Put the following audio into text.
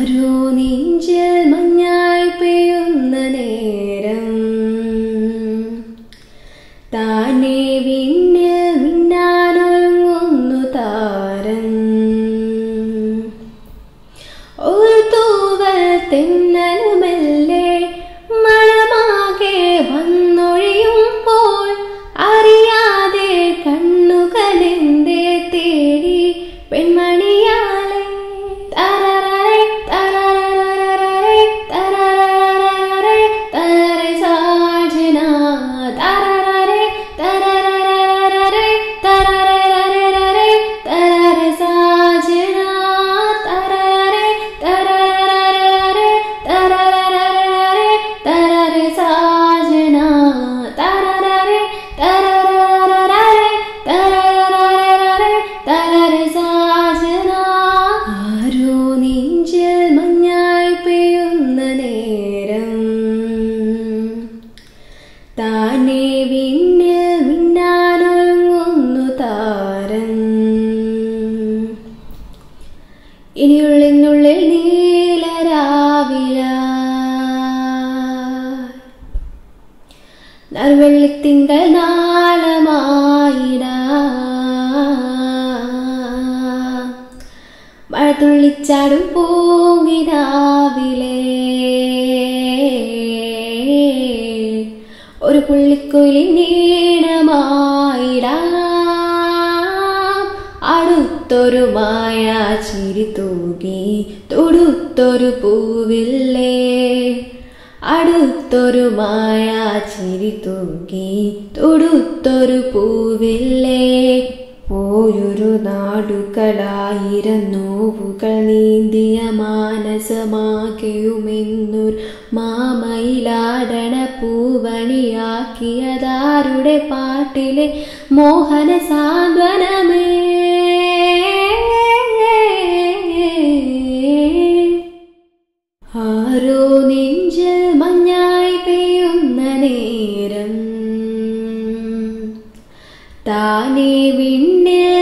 ആരോ നെഞ്ചിൽ മഞ്ഞായി പെയ്യുന്ന നേരം താനേ വിണ്ണിൽ മിന്നാനൊരുങ്ങുന്നു താരം. ഒരു തൂവൽ തെന്നലുമെല്ലെ മണമാകെ വന്നൊഴിയുമ്പോൾ അറിയാതെ കണ്ണുകളെന്തേ തേടി പെൺമണിയാലെ. തരരരെ തരരരെ തരരരെ തരരെ സാജന തരരരെ തരരരെ തരരരെ തരരെ സാജന തരരരെ തരരരെ തരരരെ തരരെ സാജന തരരരെ തരരരെ തരരരെ തരരെ സാജന. ആരോ നെഞ്ചിൽ മഞ്ഞായി പെയ്യുന്ന നേരം താനേ വിണ്ണിൽ മിന്നാനൊരുങ്ങുന്നു താരം. ഇനിയുള്ളിനുള്ളിൽ നീലരാവില നറുവെള്ളിത്തിങ്കൾ നാളമായിട മഴ തുള്ളിച്ചാടും പൂങ്കിനാവിലെ ഒരു പുള്ളിക്കുയിലിൻ നീണമായിടാം. അടുത്തൊരു മായ ചിരി തൂകി തൊടുത്തൊരു പൂവില്ലേ. അടുത്തൊരു മായ ചിരി തൂകി തൊടുത്തൊരു പൂവില്ലേ. പോയൊരു നാടുകളായിരം നോവുകൾ നീന്തിയ മാനസമാകെയുമെന്നൊരു മാമയിലാടണ പൂവണിയാക്കിയതാരുടെ പാട്ടിലെ മോഹന സാന്ത്വനമേ. ആരോ നെഞ്ചിൽ മഞ്ഞായി പെയ്യുന്ന നേരം താനേ വിണ്ണിൽ